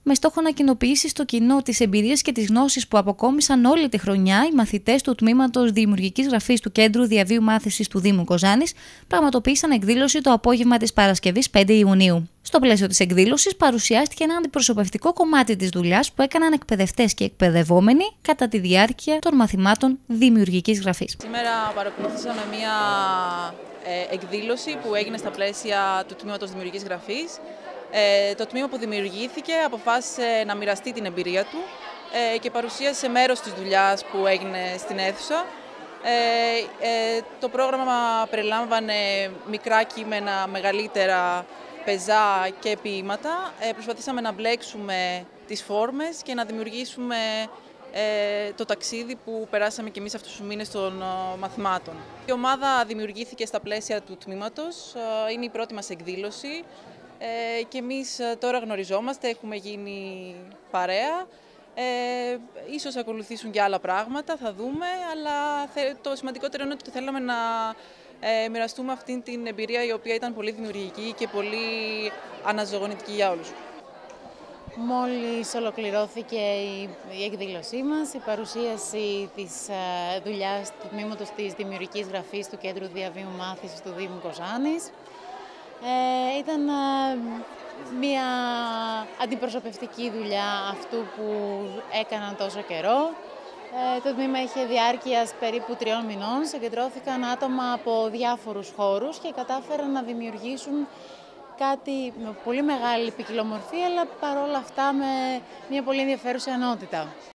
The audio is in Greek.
με στόχο να κοινοποιήσει στο κοινό τις εμπειρίες και τις γνώσεις που αποκόμισαν όλη τη χρονιά οι μαθητές του Τμήματος Δημιουργικής Γραφής του Κέντρου Διαβίου Μάθησης του Δήμου Κοζάνης, πραγματοποίησαν εκδήλωση το απόγευμα της Παρασκευής 5 Ιουνίου. Στο πλαίσιο της εκδήλωσης παρουσιάστηκε ένα αντιπροσωπευτικό κομμάτι της δουλειάς που έκαναν εκπαιδευτές και εκπαιδευόμενοι κατά τη διάρκεια των μαθημάτων δημιουργικής γραφής. Σήμερα παρακολουθήσαμε μια εκδήλωση που έγινε στα πλαίσια του Τμήματος Δημιουργικής Γραφής. Το τμήμα που δημιουργήθηκε αποφάσισε να μοιραστεί την εμπειρία του και παρουσίασε μέρος της δουλειάς που έγινε στην αίθουσα. Το πρόγραμμα περιλάμβανε μικρά κείμενα, μεγαλύτερα, πεζά και ποίηματα. Προσπαθήσαμε να μπλέξουμε τις φόρμες και να δημιουργήσουμε το ταξίδι που περάσαμε και εμείς αυτούς τους μήνες των μαθημάτων. Η ομάδα δημιουργήθηκε στα πλαίσια του τμήματος, είναι η πρώτη μας εκδήλωση και εμείς τώρα γνωριζόμαστε, έχουμε γίνει παρέα. Ίσως ακολουθήσουν και άλλα πράγματα, θα δούμε, αλλά το σημαντικότερο είναι ότι θέλαμε να μοιραστούμε αυτή την εμπειρία η οποία ήταν πολύ δημιουργική και πολύ αναζωογονητική για όλους. Μόλις ολοκληρώθηκε η εκδήλωσή μας, η παρουσίαση της δουλειάς του Τμήματος της Δημιουργικής Γραφής του Κέντρου Διαβίου Μάθησης του Δήμου Κοζάνης. Ήταν μια αντιπροσωπευτική δουλειά αυτού που έκαναν τόσο καιρό. Το τμήμα είχε διάρκειας περίπου 3 μηνών, συγκεντρώθηκαν άτομα από διάφορους χώρους και κατάφεραν να δημιουργήσουν κάτι με πολύ μεγάλη ποικιλομορφία, αλλά παρόλα αυτά με μια πολύ ενδιαφέρουσα ενότητα.